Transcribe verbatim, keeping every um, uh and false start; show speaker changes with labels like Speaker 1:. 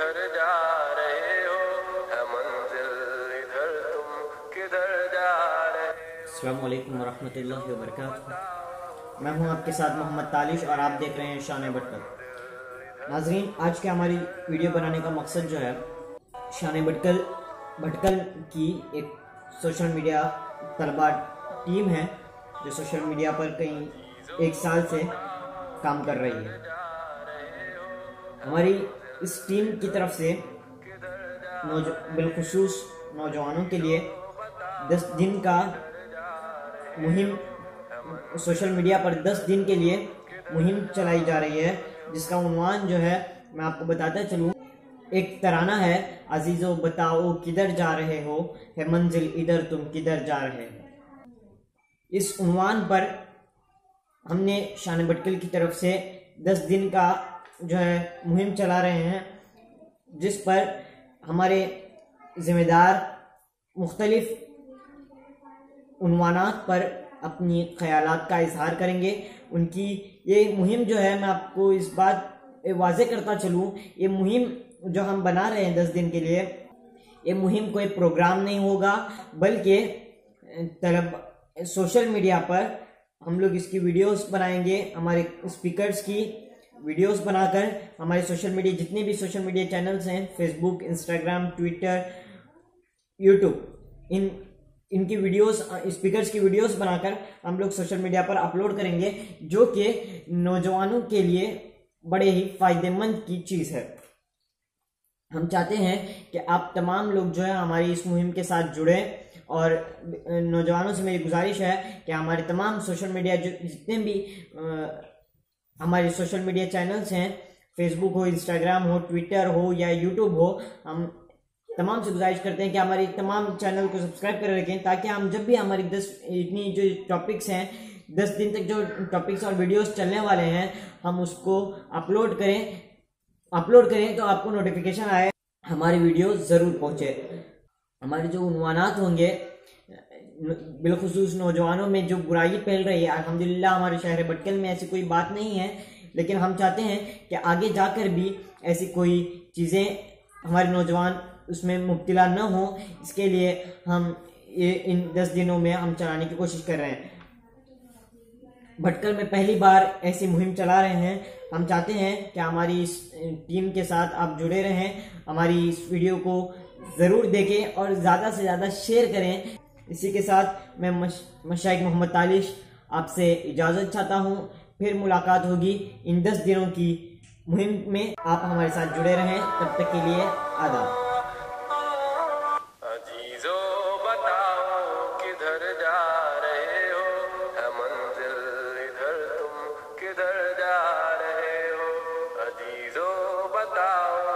Speaker 1: کدھر جا رہے ہو ہے منزل ادھر تم کدھر جا رہے ہو۔
Speaker 2: السلام علیکم ورحمۃ اللہ وبرکاتہ۔ میں ہوں آپ کے ساتھ محمد تالش اور آپ دیکھ رہے ہیں شان بھٹکل۔ ناظرین، آج کے ہماری ویڈیو بنانے کا مقصد جو ہے شان بھٹکل بھٹکل کی ایک سوشل میڈیا طلبہ ٹیم ہے جو سوشل میڈیا پر کئی ایک سال سے کام کر رہی ہے۔ ہماری اس ٹیم کی طرف سے بالخصوص نوجوانوں کے لیے دس دن کا مہم سوشل میڈیا پر دس دن کے لیے مہم چلائی جا رہی ہے، جس کا عنوان جو ہے میں آپ کو بتاتا چلوں، ایک ترانہ ہے، عزیزو بتاؤ کدھر جا رہے ہو ہے منزل ادھر تم کدھر جا رہے ہو۔ اس عنوان پر ہم نے شان بھٹکل کی طرف سے دس دن کا جو ہے مہم چلا رہے ہیں، جس پر ہمارے ذمہ دار مختلف عنوانات پر اپنی خیالات کا اظہار کریں گے۔ ان کی یہ مہم جو ہے، میں آپ کو اس بات واضح کرتا چلوں، یہ مہم جو ہم بنا رہے ہیں دس دن کے لیے، یہ مہم کوئی پروگرام نہیں ہوگا، بلکہ طلب سوشل میڈیا پر ہم لوگ اس کی ویڈیوز بنائیں گے، ہمارے اسپیکرز کی ویڈیوز بنا کر ہمارے سوشل میڈیا جتنے بھی سوشل میڈیا چینلز ہیں، فیس بک، انسٹاگرام، ٹویٹر، یوٹیوب، ان ان کی ویڈیوز اسپیکرز کی ویڈیوز بنا کر ہم لوگ سوشل میڈیا پر اپلوڈ کریں گے، جو کہ نوجوانوں کے لیے بڑے ہی فائدہ مند کی چیز ہے۔ ہم چاہتے ہیں کہ آپ تمام لوگ جو ہے ہماری اس مہم کے ساتھ جڑیں، اور نوجوانوں سے میری گزارش ہے کہ ہمارے تمام سوشل میڈیا جو جتنے بھی ہمارے سوشل میڈیا چینلز ہیں، فیس بک ہو، انسٹاگرام ہو، ٹویٹر ہو یا یوٹیوب ہو، ہم تمام سے گزارش کرتے ہیں کہ ہماری تمام چینل کو سبسکرائب کر رکھیں، تاکہ ہم جب بھی ہماری دس اتنی جو ٹاپکس ہیں، دس دن تک جو ٹاپکس اور ویڈیوز چلنے والے ہیں، ہم اس کو اپلوڈ کریں اپلوڈ کریں تو آپ کو نوٹیفیکیشن آئے، ہماری ویڈیو ضرور پہنچے۔ ہمارے جو عنوانات ہوں گے، بالخصوص نوجوانوں میں جو برائی پھیل رہی ہے، الحمدللہ ہمارے شہر بھٹکل میں ایسی کوئی بات نہیں ہے، لیکن ہم چاہتے ہیں کہ آگے جا کر بھی ایسی کوئی چیزیں ہمارے نوجوان اس میں مبتلا نہ ہوں، اس کے لیے ہم یہ ان دس دنوں میں ہم چلانے کی کوشش کر رہے ہیں۔ بھٹکل میں پہلی بار ایسی مہم چلا رہے ہیں۔ ہم چاہتے ہیں کہ ہماری اس ٹیم کے ساتھ آپ جڑے رہیں، ہماری اس ویڈیو کو ضرور دیکھیں اور زیادہ سے زیادہ شیئر کریں۔ اسی کے ساتھ میں مشائخ محمد تالش آپ سے اجازت چاہتا ہوں، پھر ملاقات ہوگی ان دس دنوں کی مہم میں۔ آپ ہمارے ساتھ جڑے رہیں، تب تک کے لیے آداب۔
Speaker 1: عزیزو بتاؤ کدھر جا رہے ہو ہے منزل ادھر تم کدھر جا رہے ہو۔ عزیزو بتاؤ